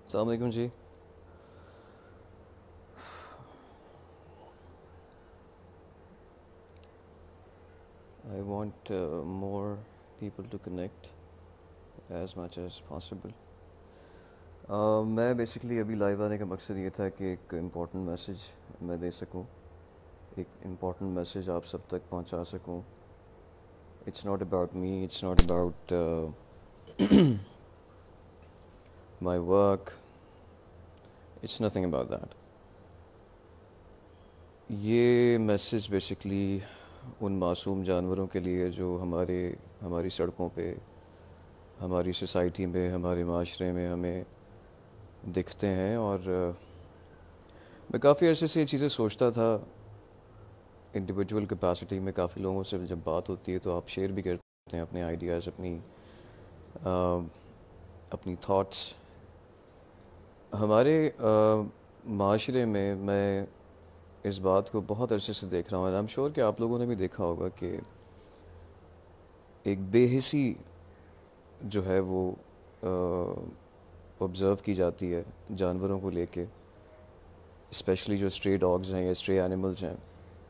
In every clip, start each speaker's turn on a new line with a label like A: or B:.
A: السلام علیکم جی. I want more people to connect as much as possible. میں بیسکلی ابھی لائیو آنے کا مقصد یہ تھا کہ ایک امپورٹنٹ میسیج میں دے سکوں، ایک امپورٹنٹ میسیج آپ سب تک پہنچا سکوں. It's not about me, it's not about my work, it's nothing about that. یہ میسیج بیسکلی ان معصوم جانوروں کے لیے جو ہماری سڑکوں پہ، ہماری سوسائٹی میں، ہمارے معاشرے میں ہمیں دکھتے ہیں. اور میں کافی عرصے سے یہ چیزیں سوچتا تھا. انڈیویجول کیپیسٹی میں کافی لوگوں سے جب بات ہوتی ہے تو آپ شیئر بھی کرتے ہیں اپنے آئیڈیاز، اپنی تھاٹس. ہمارے معاشرے میں اس بات کو بہت عرصے سے دیکھ رہا ہوں، آئی ایم شیور کہ آپ لوگوں نے بھی دیکھا ہوگا کہ ایک بے حسی جو ہے وہ آبزرو کی جاتی ہے جانوروں کو لے کے، اسپیشلی جو اسٹرے ڈاگز ہیں یا اسٹرے اینیملز ہیں.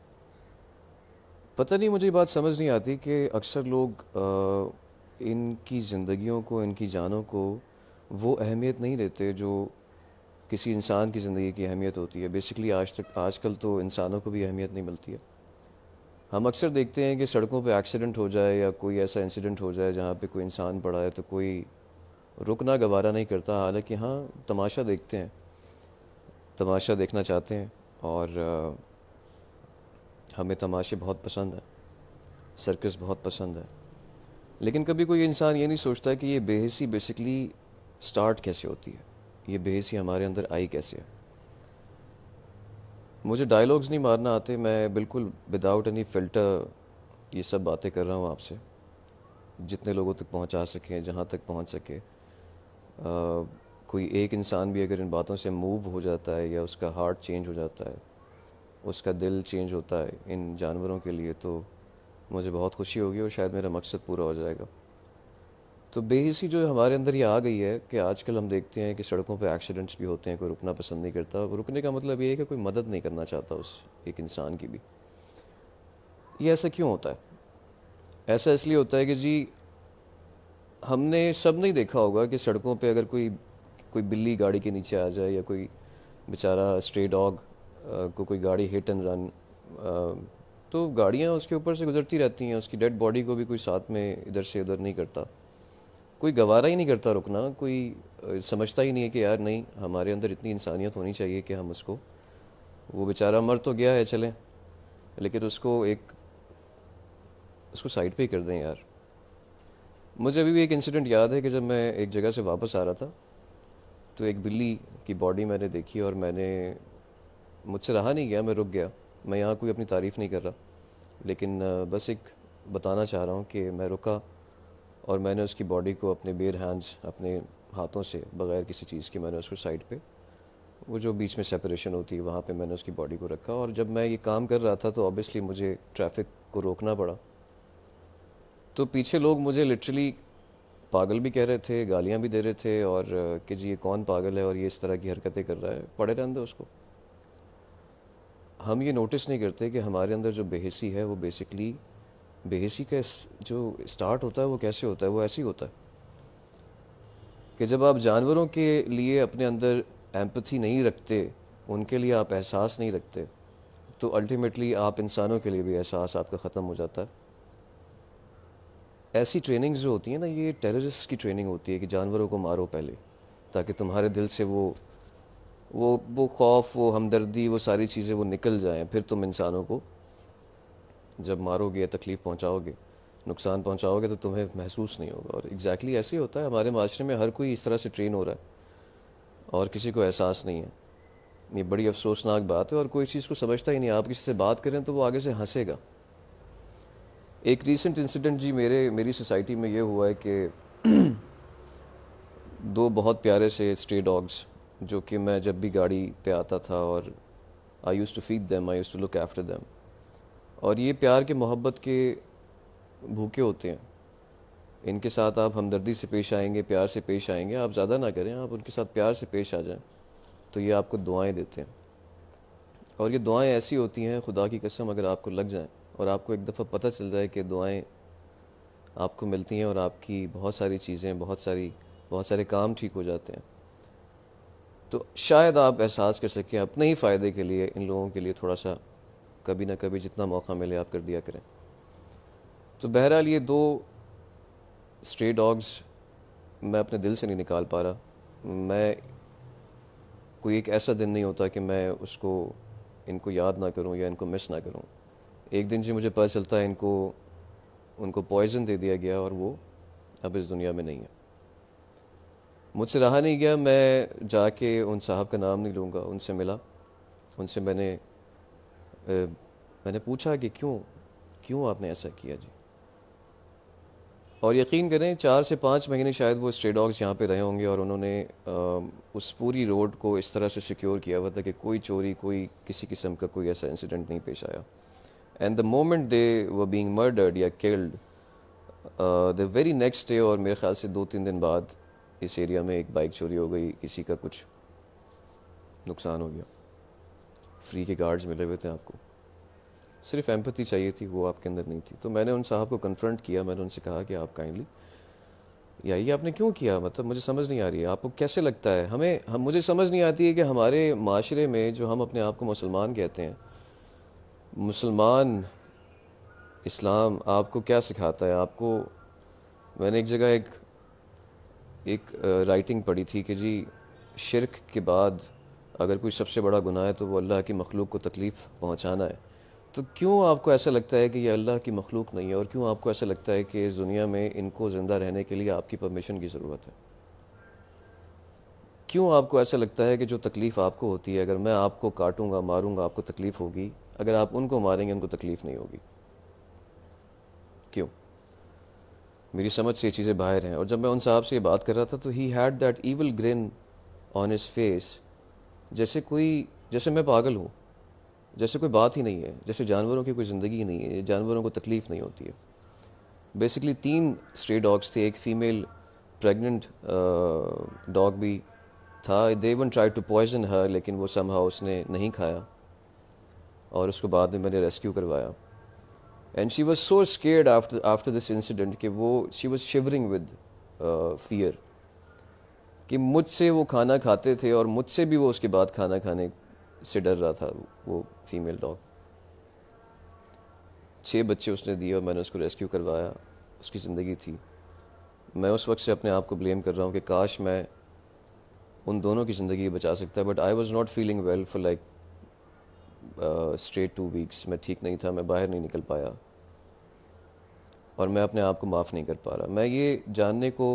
A: پتہ نہیں، مجھے یہ بات سمجھ نہیں آتی کہ اکثر لوگ ان کی زندگیوں کو، ان کی جانوں کو وہ اہمیت نہیں دیتے جو کسی انسان کی زندگی کی اہمیت ہوتی ہے. بیسکلی آج کل تو انسانوں کو بھی اہمیت نہیں ملتی ہے. ہم اکثر دیکھتے ہیں کہ سڑکوں پہ ایکسیڈنٹ ہو جائے یا کوئی ایسا انسیڈنٹ ہو جائے جہاں پہ کوئی انسان پڑا ہے تو کوئی رکنا گوارا نہیں کرتا. حالانکہ ہاں، تماشا دیکھتے ہیں، تماشا دیکھنا چاہتے ہیں، اور ہمیں تماشے بہت پسند ہیں، سرکس بہت پسند ہے. لیکن کبھی کوئی انسان یہ نہیں سوچتا کہ یہ بے حسی بیسکلی سٹارٹ کیسے ہوتی ہے، یہ بے حسی ہمارے اندر آئی کیسے ہے. مجھے ڈائلاگز نہیں مارنا آتے، میں بالکل وداؤٹ اینی فلٹر یہ سب باتیں کر رہا ہوں آپ سے، جتنے لوگوں تک پہنچا سکیں، جہاں تک پہنچ سکے. کوئی ایک انسان بھی اگر ان باتوں سے موو ہو جاتا ہے یا اس کا ہارٹ چینج ہو جاتا ہے، اس کا دل چینج ہوتا ہے ان جانوروں کے لیے، تو مجھے بہت خوشی ہوگی اور شاید میرا مقصد پورا ہو جائے گا. تو بے حسی جو ہمارے اندر یہ آ گئی ہے کہ آج کل ہم دیکھتے ہیں کہ سڑکوں پہ ایکسیڈنٹس بھی ہوتے ہیں، کوئی رکنا پسند نہیں کرتا. رکنے کا مطلب یہ ہے کہ کوئی مدد نہیں کرنا چاہتا اس ایک انسان کی بھی. یہ ایسا کیوں ہوتا ہے؟ ایسا اس لیے ہوتا ہے کہ جی، ہم نے سب نہیں دیکھا ہوگا کہ سڑکوں پہ اگر کوئی بلی گاڑی کے نیچے آ جائے یا کوئی بیچارہ اسٹرے ڈاگ کو کوئی گاڑی ہٹ اینڈ رن، تو گاڑیاں اس کے اوپر سے گزرتی رہتی ہیں، اس کی ڈیڈ باڈی کو بھی کوئی ساتھ میں ادھر سے ادھر نہیں کرتا، کوئی گوارا ہی نہیں کرتا رکنا. کوئی سمجھتا ہی نہیں ہے کہ یار نہیں، ہمارے اندر اتنی انسانیت ہونی چاہیے کہ ہم وہ بیچارہ مر تو گیا ہے چلیں، لیکن اس کو سائڈ پہ ہی کر دیں یار. مجھے ابھی بھی ایک انسیڈنٹ یاد ہے کہ جب میں ایک جگہ سے واپس آ رہا تھا تو ایک بلی کی باڈی میں نے دیکھی، اور مجھ سے رہا نہیں گیا، میں رک گیا. میں یہاں کوئی اپنی تعریف نہیں کر رہا، لیکن بس ایک بتانا چاہ رہا ہوں کہ میں رکا اور میں نے اس کی باڈی کو اپنے بیر ہینڈز، اپنے ہاتھوں سے، بغیر کسی چیز کے، میں نے اس کو سائڈ پہ، وہ جو بیچ میں سیپریشن ہوتی ہے وہاں پہ میں نے اس کی باڈی کو رکھا. اور جب میں یہ کام کر رہا تھا تو آبویسلی مجھے ٹریفک کو روکنا پڑا. تو پیچھے لوگ مجھے لٹرلی پاگل بھی کہہ رہے تھے، گالیاں بھی دے رہے تھے، اور کہ جی یہ کون پاگل ہے اور یہ اس طرح کی حرکتیں کر رہا ہے، پڑے رہنے دو اس کو. ہم یہ نوٹس نہیں کرتے کہ ہمارے اندر جو بے حسی ہے وہ بیسکلی بے حسی کا جو سٹارٹ ہوتا ہے وہ کیسے ہوتا ہے. وہ ایسے ہی ہوتا ہے کہ جب آپ جانوروں کے لیے اپنے اندر ایمپتھی نہیں رکھتے، ان کے لیے آپ احساس نہیں رکھتے، تو الٹیمیٹلی آپ انسانوں کے لیے بھی احساس آپ کا ختم ہو جاتا ہے. ایسی ٹریننگز جو ہوتی ہیں نا، یہ ٹیررسٹ کی ٹریننگ ہوتی ہے کہ جانوروں کو مارو پہلے، تاکہ تمہارے دل سے وہ خوف، وہ ہمدردی، وہ ساری چیزیں وہ نکل جائیں. پھر تم انسانوں کو جب مارو گے، تکلیف پہنچاؤ گے، نقصان پہنچاؤ گے، تو تمہیں محسوس نہیں ہوگا. اور ایگزیکٹلی ایسے ہی ہوتا ہے ہمارے معاشرے میں. ہر کوئی اس طرح سے ٹرین ہو رہا ہے اور کسی کو احساس نہیں ہے. یہ بڑی افسوسناک بات ہے، اور کوئی چیز کو سمجھتا ہی نہیں. آپ کسی سے بات کریں تو وہ آگے سے ہنسے گا. ایک ریسنٹ انسیڈنٹ جی میری سوسائٹی میں یہ ہوا ہے کہ دو بہت پیارے سے اسٹرے ڈاگس، جو کہ میں جب بھی گاڑی پہ آتا تھا، اور I use to feed them, I use to look after them. اور یہ پیار کے، محبت کے بھوکے ہوتے ہیں. ان کے ساتھ آپ ہمدردی سے پیش آئیں گے، پیار سے پیش آئیں گے، آپ زیادہ نہ کریں، آپ ان کے ساتھ پیار سے پیش آ جائیں، تو یہ آپ کو دعائیں دیتے ہیں. اور یہ دعائیں ایسی ہوتی ہیں، خدا کی قسم اگر آپ کو لگ جائیں اور آپ کو ایک دفعہ پتہ چل جائے کہ دعائیں آپ کو ملتی ہیں اور آپ کی بہت ساری چیزیں، بہت سارے کام ٹھیک ہو جاتے ہیں، تو شاید آپ احساس کر سکیں اپنے ہی فائدے کے لیے ان لوگوں کے لیے تھوڑا سا کبھی نہ کبھی جتنا موقع ملے آپ کر دیا کریں. تو بہرحال یہ دو اسٹرے ڈاگز میں اپنے دل سے نہیں نکال پا رہا. میں کوئی ایک ایسا دن نہیں ہوتا کہ میں ان کو یاد نہ کروں یا ان کو مس نہ کروں. ایک دن مجھے پتہ چلتا ہے ان کو پوائزن دے دیا گیا اور وہ اب اس دنیا میں نہیں ہے. مجھ سے رہا نہیں گیا، میں جا کے ان صاحب کا نام نہیں لوں گا، ان سے ملا، ان سے میں نے پوچھا کہ کیوں آپ نے ایسا کیا جی. اور یقین کریں 4 سے 5 مہینے شاید وہ اسٹرے ڈاگز یہاں پہ رہے ہوں گے اور انہوں نے اس پوری روڈ کو اس طرح سے سیکیور کیا ہوا تھا کہ کوئی چوری، کوئی کسی قسم کا کوئی ایسا انسیڈنٹ نہیں پیش آیا. And the moment they were being murdered یا killed, the very next day, اور میرے خیال سے 2-3 دن بعد اس ایریا میں ایک بائک چوری ہو گئی، کسی کا کچھ نقصان ہو گیا. فری کے گارڈز ملے ہوئے تھے آپ کو، صرف ایمپتھی چاہیے تھی، وہ آپ کے اندر نہیں تھی. تو میں نے ان صاحب کو کنفرنٹ کیا، میں نے ان سے کہا کہ آپ کائنڈلی یہ آپ نے کیوں کیا، مطلب مجھے سمجھ نہیں آ رہی ہے، آپ کو کیسے لگتا ہے، مجھے سمجھ نہیں آتی ہے کہ ہمارے معاشرے میں جو ہم اپنے آپ کو مسلمان کہتے ہیں، مسلمان اسلام آپ کو کیا سکھاتا ہے. آپ کو میں نے ایک جگہ ایک رائٹنگ پڑھی تھی کہ جی شرک کے بعد اگر کوئی سب سے بڑا گناہ ہے تو وہ اللہ کی مخلوق کو تکلیف پہنچانا ہے. تو کیوں آپ کو ایسا لگتا ہے کہ یہ اللہ کی مخلوق نہیں ہے، اور کیوں آپ کو ایسا لگتا ہے کہ اس دنیا میں ان کو زندہ رہنے کے لیے آپ کی پرمیشن کی ضرورت ہے؟ کیوں آپ کو ایسا لگتا ہے کہ جو تکلیف آپ کو ہوتی ہے، اگر میں آپ کو کاٹوں گا، ماروں گا، آپ کو تکلیف ہوگی، اگر آپ ان کو ماریں گے ان کو تکلیف نہیں ہوگی؟ کیوں؟ میری سمجھ سے یہ چیزیں باہر ہیں. اور جب میں ان صاحب سے یہ بات کر رہا تھا تو ہی ہیڈ دیٹ ایول گرن آن ہز فیس، جیسے میں پاگل ہوں، جیسے کوئی بات ہی نہیں ہے، جیسے جانوروں کی کوئی زندگی نہیں ہے، جانوروں کو تکلیف نہیں ہوتی ہے. بیسکلی 3 اسٹرے ڈاگس تھے، ایک فیمیل پریگننٹ ڈاگ بھی تھا. They won try to poison her, لیکن وہ سم ہاؤ اس نے نہیں کھایا اور اس کو بعد میں نے ریسکیو کروایا. And she was so scared after this incident کہ she was shivering with fear کہ مجھ سے وہ کھانا کھاتے تھے اور مجھ سے بھی وہ اس کے بعد کھانا کھانے سے ڈر رہا تھا. وہ فیمیل ڈاگ 6 بچے اس نے دیے اور میں نے اس کو ریسکیو کروایا، اس کی زندگی تھی. میں اس وقت سے اپنے آپ کو بلیم کر رہا ہوں کہ کاش میں ان دونوں کی زندگی بچا سکتا. But I was not feeling well for like straight 2 weeks. میں ٹھیک نہیں تھا، میں باہر نہیں نکل پایا اور میں اپنے آپ کو معاف نہیں کر پا رہا. میں یہ جاننے کو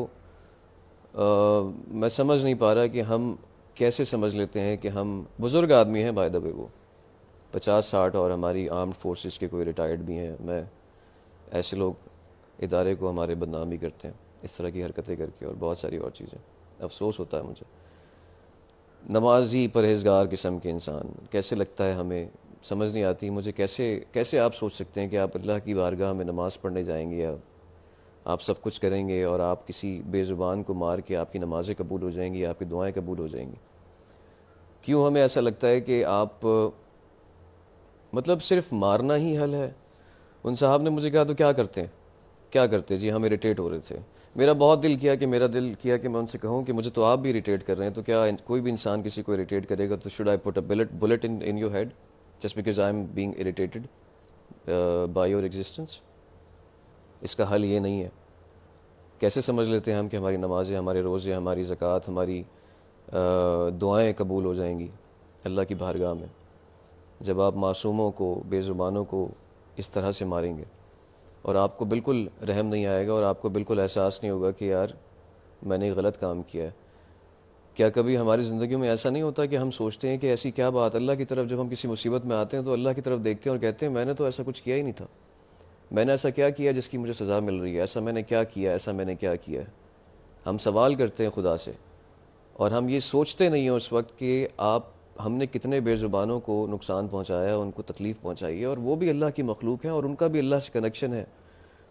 A: میں سمجھ نہیں پا رہا کہ ہم کیسے سمجھ لیتے ہیں کہ ہم بزرگ آدمی ہیں، بائی دا وے وہ 50-60 اور ہماری آرمڈ فورسز کے کوئی ریٹائرڈ بھی ہیں. میں ایسے لوگ ادارے کو ہمارے بدنام بھی کرتے ہیں اس طرح کی حرکتیں کر کے اور بہت ساری اور چیزیں. افسوس ہوتا ہے مجھے. نمازی پرہیزگار قسم کے انسان کیسے لگتا ہے ہمیں، سمجھ نہیں آتی مجھے. کیسے آپ سوچ سکتے ہیں کہ آپ اللہ کی بارگاہ میں نماز پڑھنے جائیں گے، یا آپ سب کچھ کریں گے اور آپ کسی بے زبان کو مار کے آپ کی نمازیں قبول ہو جائیں گی، آپ کی دعائیں قبول ہو جائیں گی؟ کیوں ہمیں ایسا لگتا ہے کہ آپ مطلب صرف مارنا ہی حل ہے؟ ان صاحب نے مجھے کہا تو کیا کرتے جی؟ ہم اریٹیٹ ہو رہے تھے. میرا دل کیا کہ میں ان سے کہوں کہ مجھے تو آپ بھی اریٹیٹ کر رہے ہیں، تو کیا کوئی بھی انسان کسی کو اریٹیٹ کرے گا تو should I put a bullet in your head just because I am being irritated by your existence? اس کا حل یہ نہیں ہے. کیسے سمجھ لیتے ہیں ہم کہ ہماری نمازیں، ہمارے روزے، ہماری زکوٰۃ، ہماری دعائیں قبول ہو جائیں گی اللہ کی بارگاہ میں، جب آپ معصوموں کو، بے زبانوں کو اس طرح سے ماریں گے اور آپ کو بالکل رحم نہیں آئے گا اور آپ کو بالکل احساس نہیں ہوگا کہ یار میں نے غلط کام کیا ہے؟ کیا کبھی ہماری زندگیوں میں ایسا نہیں ہوتا کہ ہم سوچتے ہیں کہ ایسی کیا بات، اللہ کی طرف جب ہم کسی مصیبت میں آتے ہیں تو اللہ کی طرف دیکھتے ہیں اور کہتے ہیں میں نے تو ایسا کچھ کیا ہی نہیں تھا، میں نے ایسا کیا کیا جس کی مجھے سزا مل رہی ہے، ایسا میں نے کیا کیا، ایسا میں نے کیا کیا ہے؟ ہم سوال کرتے ہیں خدا سے اور ہم یہ سوچتے نہیں ہیں اس وقت کہ ہم نے کتنے بے زبانوں کو نقصان پہنچایا، ان کو تکلیف پہنچائی ہے، اور وہ بھی اللہ کی مخلوق ہیں اور ان کا بھی اللہ سے کنیکشن ہے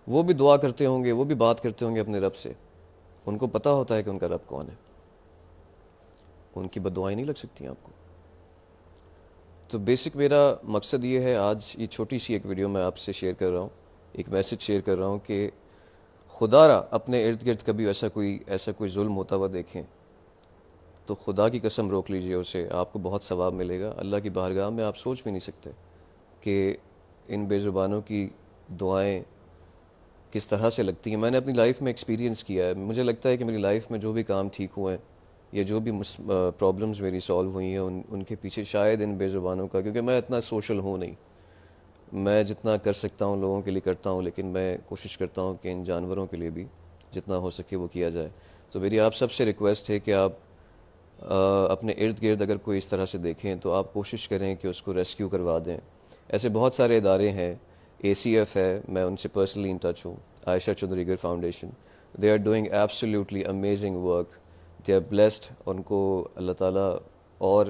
A: وہ بھی دعا کرتے ہوں گے, وہ بھی بات کرتے ہوں گے اپنے رب سے, ان کو پتہ ہوتا ہے کہ ان کا رب کون ہے, ان کی بد دعائیں نہیں لگ سکتی آپ کو. تو بیسک میرا مقصد یہ ہے, آج یہ چھوٹی سی ایک ویڈیو میں آپ سے شیئر کر رہا ہوں, ایک میسج شیئر کر رہا ہوں کہ خدا را اپنے ارد گرد کبھی ایسا کوئی ظلم ہوتا ہوا دیکھیں تو خدا کی قسم روک لیجئے اسے, آپ کو بہت ثواب ملے گا اللہ کی بارگاہ میں. آپ سوچ بھی نہیں سکتے کہ ان بے زبانوں کی دعائیں کس طرح سے لگتی ہیں. میں نے اپنی لائف میں ایکسپیرینس کیا ہے. مجھے لگتا ہے کہ میری لائف میں جو بھی کام ٹھیک ہوئے ہیں یا جو بھی پرابلمز میری سالو ہوئی ہیں ان کے پیچھے شاید ان بے زبانوں کا, کیونکہ میں اتنا سوشل ہوں نہیں, میں جتنا کر سکتا ہوں لوگوں کے لیے کرتا ہوں, لیکن میں کوشش کرتا ہوں کہ ان جانوروں کے لیے بھی جتنا ہو سکے وہ کیا جائے. تو میری آپ سب سے ریکویسٹ ہے کہ آپ اپنے ارد گرد اگر کوئی اس طرح سے دیکھیں تو آپ کوشش کریں کہ اس کو ریسکیو کروا دیں. ایسے بہت سارے ادارے ہیں, ACF ہے, میں ان سے پرسنلی ان ٹچ ہوں, Ayesha Chaudhry foundation, they are doing absolutely amazing work, they are blessed. ان کو اللہ تعالیٰ اور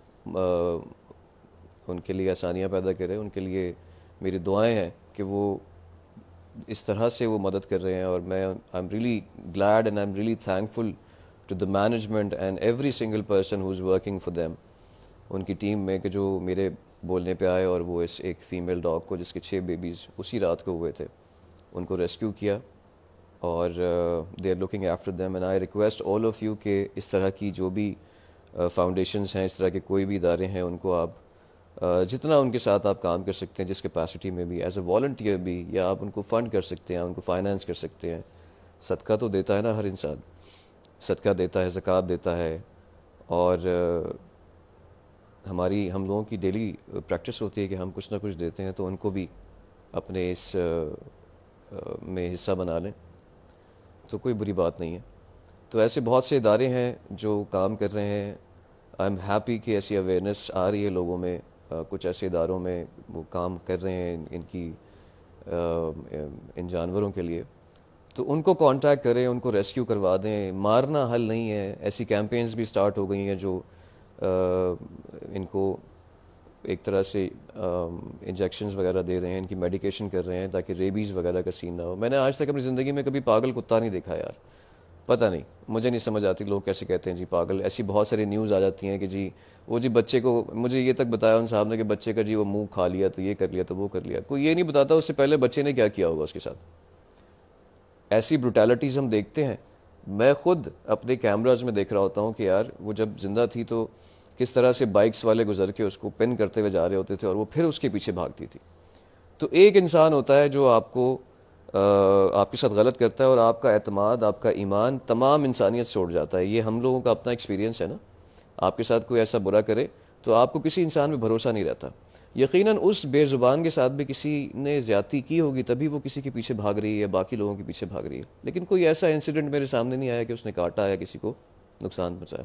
A: ان کے لیے آسانیاں پیدا کرے. ان کے لیے میری دعائیں ہیں کہ وہ اس طرح سے وہ مدد کر رہے ہیں, اور میں I am really glad and I am really thankful to the management and every single person who is working for them, ان کی ٹیم میں, کہ جو میرے بولنے پہ آئے اور وہ اس ایک فیمیل ڈاگ کو جس کے 6 بیبیز اسی رات کو ہوئے تھے ان کو ریسکیو کیا, اور they are looking after them. And I request all of you کہ اس طرح کی جو بھی فاؤنڈیشنز ہیں, اس طرح کے کوئی بھی ادارے ہیں, ان کو آپ جتنا ان کے ساتھ آپ کام کر سکتے ہیں جس کیپیسٹی میں بھی, ایز اے والنٹیئر بھی, یا آپ ان کو فنڈ کر سکتے ہیں, ان کو فائنانس کر سکتے ہیں. صدقہ تو دیتا ہے نا ہر انسان, صدقہ دیتا ہے, زکوٰۃ دیتا ہے, اور ہم لوگوں کی ڈیلی پریکٹس ہوتی ہے کہ ہم کچھ نہ کچھ دیتے ہیں, تو ان کو بھی اپنے اس میں حصہ بنا لیں, تو کوئی بری بات نہیں ہے. تو ایسے بہت سے ادارے ہیں جو کام کر رہے ہیں. آئی ایم ہیپی کہ ایسی اویئرنیس آ رہی ہے لوگوں میں, کچھ ایسے اداروں میں وہ کام کر رہے ہیں ان جانوروں کے لیے. تو ان کو کانٹیکٹ کریں, ان کو ریسکیو کروا دیں. مارنا حل نہیں ہے. ایسی کیمپینز بھی سٹارٹ ہو گئی ہیں جو ان کو ایک طرح سے انجیکشنز وغیرہ دے رہے ہیں, ان کی میڈیکیشن کر رہے ہیں تاکہ ریبیز وغیرہ کا سین نہ ہو. میں نے آج تک اپنی زندگی میں کبھی پاگل کتا نہیں دیکھا یار, پتہ نہیں, مجھے نہیں سمجھ آتی لوگ کیسے کہتے ہیں جی پاگل. ایسی بہت ساری نیوز آ جاتی ہیں کہ جی وہ جی بچے کو, مجھے یہ تک بتایا ان صاحب نے کہ بچے کا جی وہ منہ کھا لیا تو یہ کر لیا تو وہ کر لیا. کوئی یہ نہیں بتاتا اس سے پہلے بچے نے کیا کیا ہوگا اس کے ساتھ. ایسی بروٹیلٹیز ہم دیکھتے ہیں. میں خود اپنے کیمراز میں دیکھ رہا ہوتا ہوں کہ یار وہ جب زندہ تھی تو کس طرح سے بائکس والے گزر کے اس کو پن کرتے ہوئے جا رہے ہوتے تھے, اور وہ پھر اس کے پیچھے بھاگتی تھی. تو ایک انسان ہوتا ہے جو آپ کے ساتھ غلط کرتا ہے, اور آپ کا اعتماد, آپ کا ایمان تمام انسانیت سے اٹھ جاتا ہے. یہ ہم لوگوں کا اپنا ایکسپیرینس ہے نا. آپ کے ساتھ کوئی ایسا برا کرے تو آپ کو کسی انسان پہ بھروسہ نہیں رہتا. یقیناً اس بے زبان کے ساتھ بھی کسی نے زیادتی کی ہوگی, تبھی وہ کسی کے پیچھے بھاگ رہی ہے یا باقی لوگوں کے پیچھے بھاگ رہی ہے. لیکن کوئی ایسا انسیڈنٹ میرے سامنے نہیں آیا کہ اس نے کاٹا یا کسی کو نقصان پہنچایا.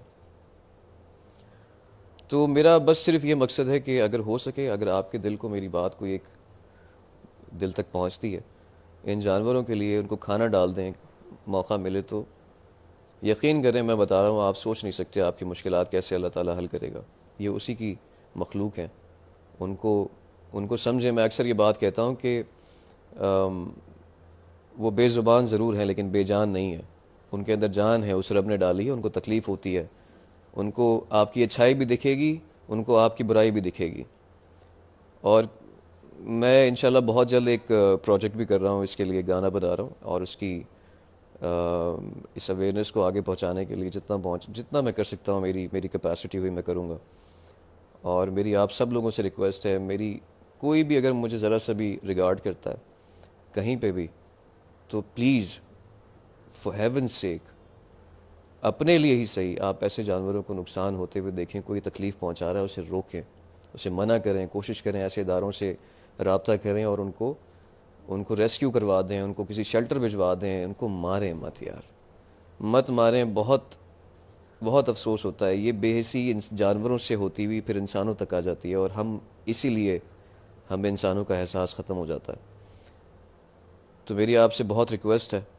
A: تو میرا بس صرف یہ مقصد ہے کہ اگر ہو سکے, اگر آپ کے دل کو میری بات کوئی ایک دل تک پہنچتی ہے, ان جانوروں کے لیے ان کو کھانا ڈال دیں, موقع ملے تو. یقین کریں میں بتا رہا ہوں, آپ سوچ نہیں سکتے آپ کی مشکلات کیسے اللہ تعالیٰ حل کرے گا. یہ اسی کی مخلوق ہیں, ان کو سمجھیں. میں اکثر یہ بات کہتا ہوں کہ وہ بے زبان ضرور ہیں لیکن بے جان نہیں ہیں. ان کے اندر جان ہے, اس رب نے ڈالی ہے. ان کو تکلیف ہوتی ہے, ان کو آپ کی اچھائی بھی دکھے گی, ان کو آپ کی برائی بھی دکھے گی. اور میں انشاءاللہ بہت جلد ایک پروجیکٹ بھی کر رہا ہوں, اس کے لیے گانا بنا رہا ہوں, اور اس اویئرنیس کو آگے پہنچانے کے لیے جتنا میں کر سکتا ہوں, میری کیپیسٹی ہوئی میں کروں گا. اور میری آپ سب لوگوں سے ریکویسٹ ہے, میری کوئی بھی اگر مجھے ذرا سا بھی ریگارڈ کرتا ہے کہیں پہ بھی, تو پلیز فار ہیونز سیک اپنے لیے ہی صحیح, آپ ایسے جانوروں کو نقصان ہوتے ہوئے دیکھیں, کوئی تکلیف پہنچا رہا ہے, اسے روکیں, اسے منع کریں, کوشش کریں ایسے اداروں سے رابطہ کریں, اور ان کو ریسکیو کروا دیں, ان کو کسی شیلٹر بھجوا دیں. ان کو ماریں مت یار, مت ماریں. بہت بہت افسوس ہوتا ہے, یہ بے حسی جانوروں سے ہوتی ہوئی پھر انسانوں تک آ جاتی ہے, اور اسی لیے ہمیں انسانوں کا احساس ختم ہو جاتا ہے. تو میری آپ سے بہت ریکویسٹ ہے,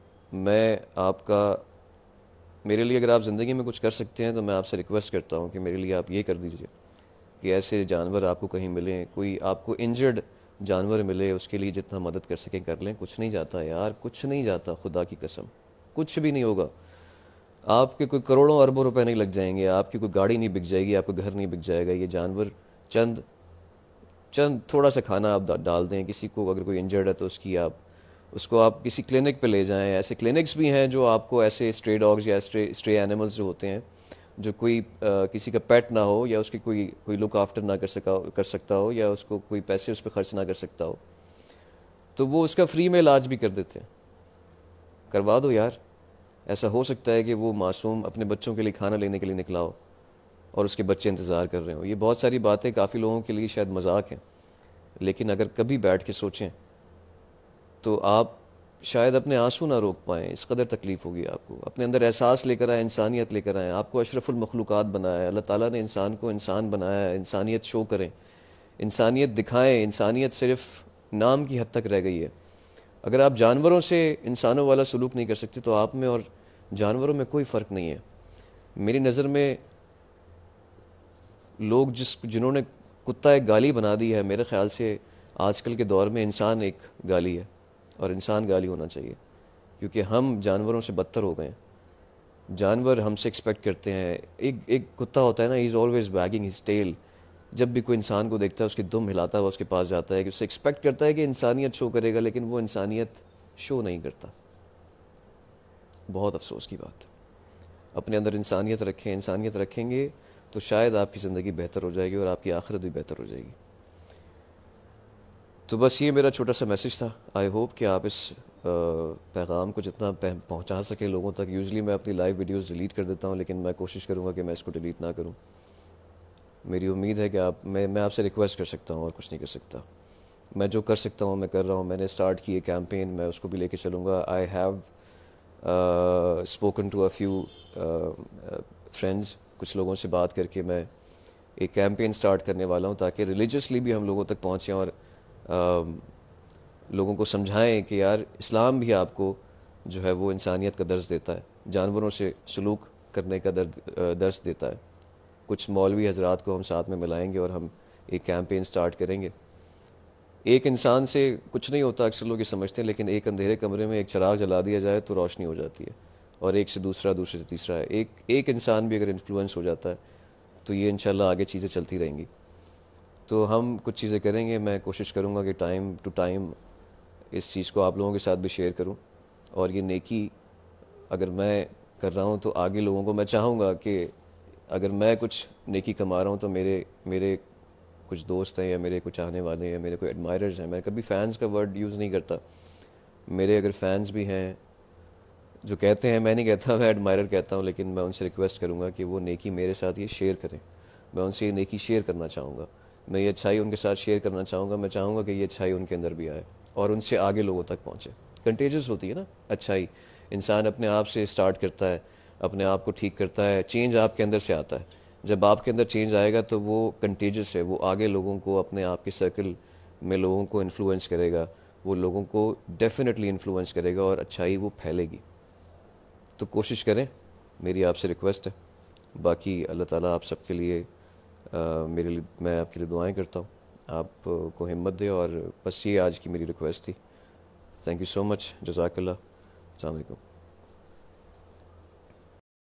A: میرے لیے اگر آپ زندگی میں کچھ کر سکتے ہیں تو میں آپ سے ریکویسٹ کرتا ہوں کہ میرے لیے آپ یہ کر دیجئے کہ ایسے جانور آپ کو کہیں ملیں, کوئی آپ کو انجرڈ جانور ملے اس کے لیے جتنا مدد کر سکیں کر لیں. کچھ نہیں جاتا یار, کچھ نہیں جاتا, خدا کی قسم کچھ بھی نہیں ہوگا. آپ کے کوئی کروڑوں اربوں روپے نہیں لگ جائیں گے, آپ کی کوئی گاڑی نہیں بک جائے گی, آپ کا گھر نہیں بک جائے گا. یہ جانور چند چند تھوڑا سا کھانا آپ ڈال دیں کسی کو, اگر کوئی انجرڈ ہے تو اس کو آپ کسی کلینک پہ لے جائیں. ایسے کلینکس بھی ہیں جو آپ کو ایسے اسٹرے ڈاگز یا اسٹرے اینیملز جو ہوتے ہیں, جو کوئی کسی کا پیٹ نہ ہو یا اس کی کوئی لک آفٹر نہ کر سکتا ہو, یا اس کو کوئی پیسے اس پہ خرچ نہ کر سکتا ہو, تو وہ اس کا فری میں علاج بھی کر دیتے ہیں. کروا دو یار. ایسا ہو سکتا ہے کہ وہ معصوم اپنے بچوں کے لیے کھانا لینے کے لیے نکلا ہو اور اس کے بچے انتظار کر رہے ہوں. یہ بہت ساری باتیں کافی لوگوں کے لیے شاید مذاق ہیں, لیکن اگر کبھی بیٹھ کے سوچیں تو آپ شاید اپنے آنسو نہ روک پائیں. اس قدر تکلیف ہوگی آپ کو. اپنے اندر احساس لے کر آئیں, انسانیت لے کر آئیں. آپ کو اشرف المخلوقات بنایا ہے اللہ تعالیٰ نے, انسان کو انسان بنایا ہے. انسانیت شو کریں, انسانیت دکھائیں. انسانیت صرف نام کی حد تک رہ گئی ہے. اگر آپ جانوروں سے انسانوں والا سلوک نہیں کر سکتے تو آپ میں اور جانوروں میں کوئی فرق نہیں ہے. میری نظر میں لوگ جنہوں نے کتا ایک گالی بنا دی ہے, میرے خیال سے آج کل کے دور میں انسان ایک گالی ہے, اور انسان گالی ہونا چاہیے, کیونکہ ہم جانوروں سے بدتر ہو گئے ہیں. جانور ہم سے ایکسپیکٹ کرتے ہیں. ایک کتا ہوتا ہے نا, he is always wagging his tail. جب بھی کوئی انسان کو دیکھتا ہے اس کی دم ہلاتا ہے, وہ اس کے پاس جاتا ہے کہ اس سے ایکسپیکٹ کرتا ہے کہ انسانیت شو کرے گا, لیکن وہ انسانیت شو نہیں کرتا. بہت افسوس کی بات ہے. اپنے اندر انسانیت رکھیں. انسانیت رکھیں گے تو شاید آپ کی زندگی بہتر ہو جائے گی اور آپ کی آخرت بھی بہتر ہو جائے گی. تو بس یہ میرا چھوٹا سا میسج تھا. آئی ہوپ کہ آپ اس پیغام کو جتنا پہنچا سکیں لوگوں تک. یوزلی میں اپنی لائیو ویڈیوز ڈیلیٹ کر دیتا ہوں, لیکن میں کوشش کروں گا کہ میں اس کو ڈیلیٹ نہ کروں. میری امید ہے کہ میں آپ سے ریکویسٹ کر سکتا ہوں اور کچھ نہیں کر سکتا. میں جو کر سکتا ہوں میں کر رہا ہوں. میں نے اسٹارٹ کی ہے کیمپین, میں اس کو بھی لے کے چلوں گا. I have spoken to a few friends. کچھ لوگوں سے بات کر کے میں ایک کیمپین اسٹارٹ کرنے والا ہوں, تاکہ ریلیجیسلی بھی ہم لوگوں تک پہنچیں اور لوگوں کو سمجھائیں کہ یار اسلام بھی آپ کو جو ہے وہ انسانیت کا درس دیتا ہے, جانوروں سے سلوک کرنے کا درس دیتا ہے. کچھ مولوی حضرات کو ہم ساتھ میں ملائیں گے اور ہم ایک کیمپین سٹارٹ کریں گے. ایک انسان سے کچھ نہیں ہوتا, اکثر لوگ یہ سمجھتے ہیں, لیکن ایک اندھیرے کمرے میں ایک چراغ جلا دیا جائے تو روشنی ہو جاتی ہے, اور ایک سے دوسرا, دوسرے سے تیسرا ہے. ایک انسان بھی اگر انفلوئنس ہو جاتا ہے تو یہ انشاءاللہ آگے چیزیں چلتی رہیں گی. تو ہم کچھ چیزیں کریں گے. میں کوشش کروں گا کہ ٹائم ٹو ٹائم اس چیز کو آپ لوگوں کے ساتھ بھی شیئر کروں. اور یہ نیکی اگر میں کر رہا ہوں تو آگے لوگوں کو میں چاہوں گا کہ اگر میں کچھ نیکی کما رہا ہوں تو میرے کچھ دوست ہیں یا میرے کچھ چاہنے والے ہیں یا میرے کوئی ایڈمائررز ہیں. میں کبھی فینس کا ورڈ یوز نہیں کرتا. میرے اگر فینس بھی ہیں جو کہتے ہیں, میں نہیں کہتا, میں ایڈمائرر کہتا ہوں, لیکن میں ان سے ریکویسٹ کروں گا کہ وہ نیکی میرے ساتھ یہ شیئر کریں. میں ان سے یہ نیکی شیئر کرنا چاہوں گا. میں یہ اچھائی ان کے ساتھ شیئر کرنا چاہوں گا. میں چاہوں گا کہ یہ اچھائی ان کے اندر بھی آئے اور ان سے آگے لوگوں تک پہنچے. کنٹیجس ہوتی ہے نا اچھائی. انسان اپنے آپ سے سٹارٹ کرتا ہے, اپنے آپ کو ٹھیک کرتا ہے, چینج آپ کے اندر سے آتا ہے. جب آپ کے اندر چینج آئے گا تو وہ کنٹیجس ہے, وہ آگے لوگوں کو, اپنے آپ کے سرکل میں لوگوں کو انفلوئنس کرے گا. وہ لوگوں کو ڈیفینیٹلی انفلوئنس کرے گا اور اچھائی وہ پھیلے گی. تو کوشش کریں, میری آپ سے ریکویسٹ ہے. باقی اللہ تعالیٰ آپ سب کے لیے میرے لیے, میں آپ کے لیے دعائیں کرتا ہوں, آپ کو ہمت دے. اور بس یہ آج کی میری ریکویسٹ تھی. Thank you so much. جزاک اللہ. السلام علیکم.